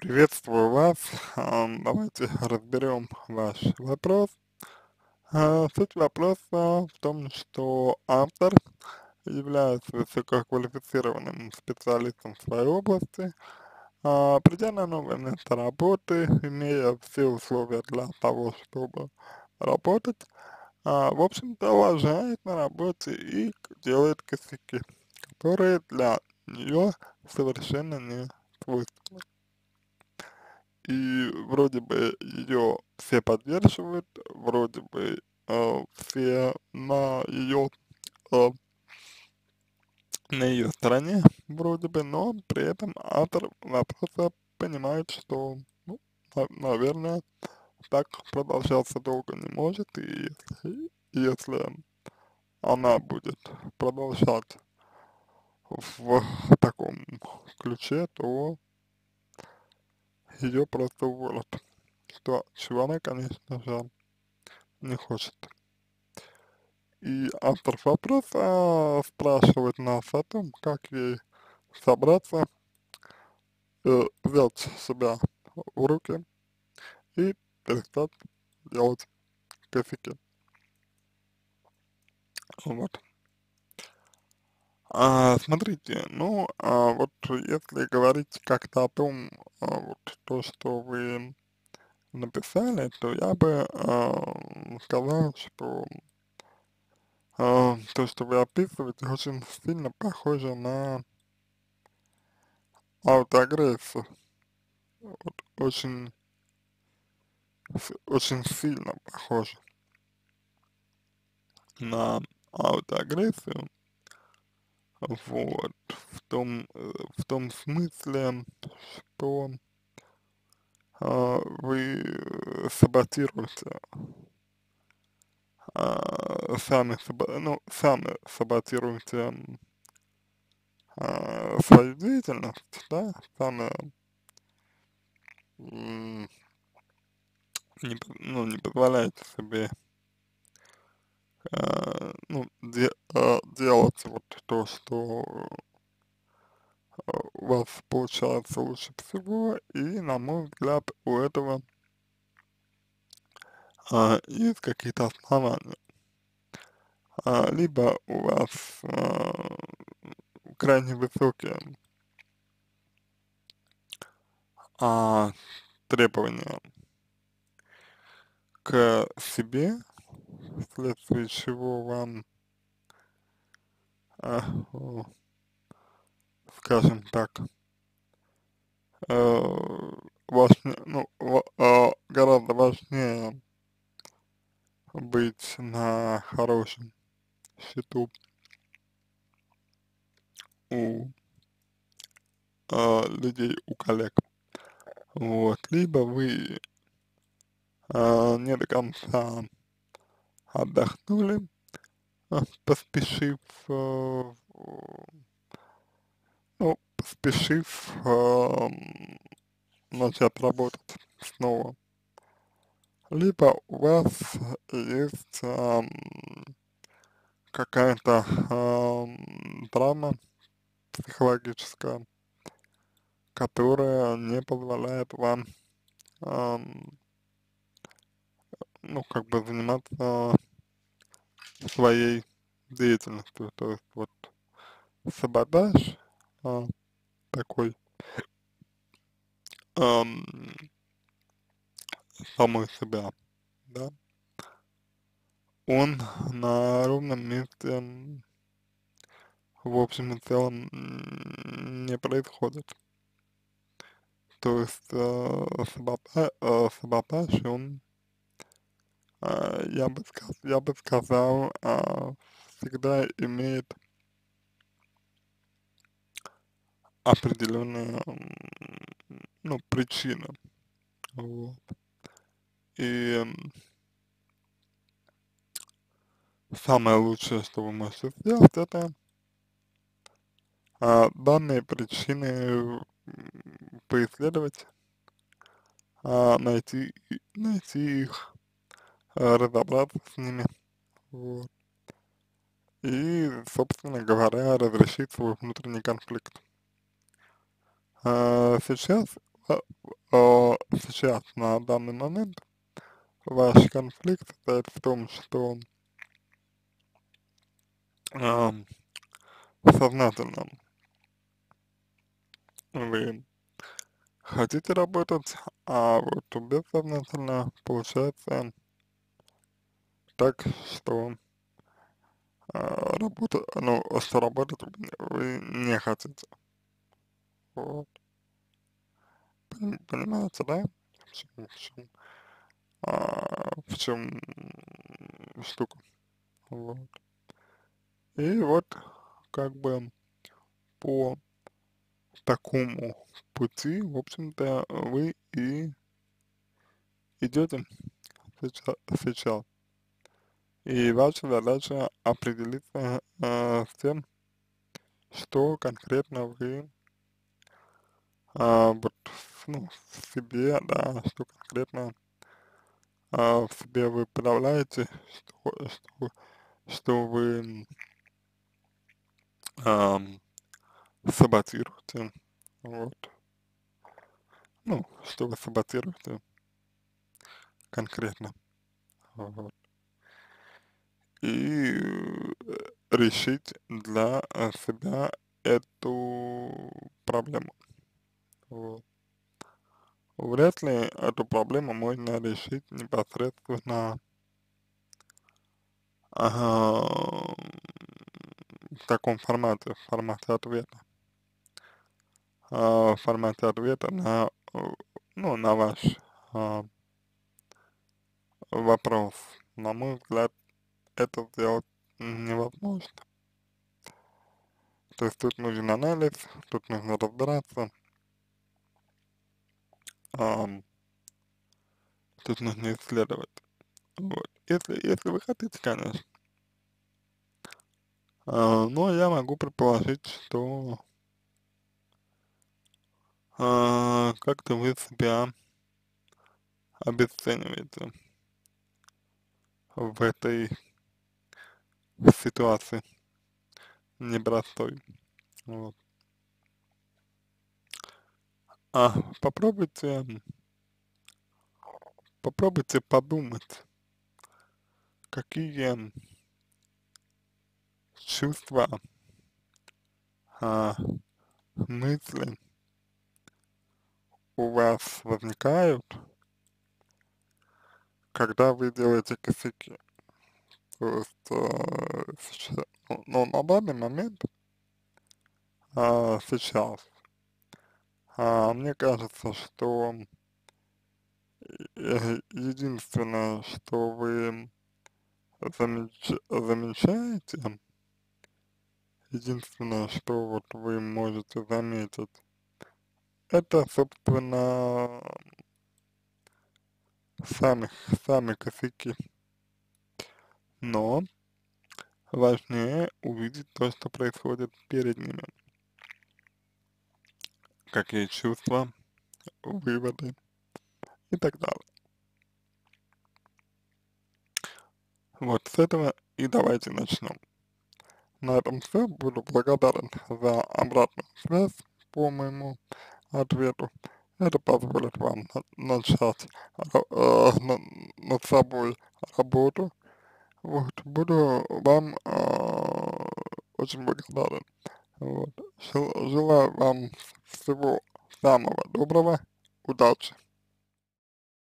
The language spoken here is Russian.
Приветствую вас. Давайте разберем ваш вопрос. Суть вопроса в том, что автор является высококвалифицированным специалистом в своей области, придя на новое место работы, имея все условия для того, чтобы работать, в общем-то, лажает на работе и делает косяки, которые для нее совершенно не свойственны. И вроде бы ее все поддерживают, вроде бы все э, на ее стороне, вроде бы, но при этом автор вопроса понимает, что, ну, наверное, так продолжаться долго не может, и если она будет продолжать в таком ключе, то ее просто уволят, чего она, конечно же, не хочет. И автор вопроса спрашивает нас о том, как ей собраться, взять себя в руки и перестать делать косяки. Вот. Смотрите, ну, вот если говорить как-то о том, вот то, что вы написали, то я бы сказал, что то, что вы описываете, очень сильно похоже на аутоагрессию. Вот, очень сильно похоже на аутоагрессию, вот, в том смысле, что вы саботируете, сами саботируете свою деятельность, да, сами м, не позволяете себе делать вот то, что у вас получается лучше всего, и, на мой взгляд, у этого есть какие-то основания. Либо у вас крайне высокие а, требования к себе, вследствие чего вам, а, о, скажем так, гораздо важнее быть на хорошем счету у людей, у коллег. Вот. Либо вы не до конца отдохнули, поспешив, поспешив начать работать снова. Либо у вас есть какая-то травма психологическая, которая не позволяет вам, ам, ну, как бы заниматься своей деятельностью. То есть вот саботаж а, такой ам, самой себя, да, он на ровном месте, в общем и целом, не происходит. То есть саботаж, он, я бы сказал, всегда имеет определенные, ну, причины. Вот. И самое лучшее, что вы можете сделать, это данные причины поисследовать, найти их, разобраться с ними, вот. И, собственно говоря, разрешить свой внутренний конфликт. Сейчас сейчас, на данный момент, ваш конфликт состоит в том, что ам, сознательно вы хотите работать, а вот бессознательно получается так, что ну, что работать вы не хотите. Вот. Понимаете, да? В чем штука. Вот. И вот как бы по такому пути, в общем-то, вы и идете сейчас. И ваша задача определиться с тем, что конкретно вы вот, ну, в себе, да, что конкретно в себе вы подавляете, что вы ам, саботируете, вот, ну, что вы саботируете конкретно, вот, и решить для себя эту проблему, вот. Вряд ли эту проблему можно решить непосредственно ага, в таком формате, в формате ответа на, ну, на ваш а, вопрос. На мой взгляд, это сделать невозможно. То есть тут нужен анализ, тут нужно разбираться, ам, тут нужно исследовать. Вот. Если вы хотите, конечно. Но я могу предположить, что как-то вы себя обесцениваете в этой ситуации непростой. Вот. А попробуйте, попробуйте подумать, какие чувства, а, мысли у вас возникают, когда вы делаете косяки. То есть, ну, на данный момент, сейчас, мне кажется, что единственное, что вы замечаете, единственное, что вот вы можете заметить, это, собственно, сами, сами косяки. Но важнее увидеть то, что происходит перед ними. Какие чувства, выводы и так далее. Вот с этого и давайте начнем. На этом все. Буду благодарен за обратную связь по моему ответу. Это позволит вам начать над собой работу. Вот, буду вам очень благодарен. Вот. Желаю вам всего самого доброго, удачи.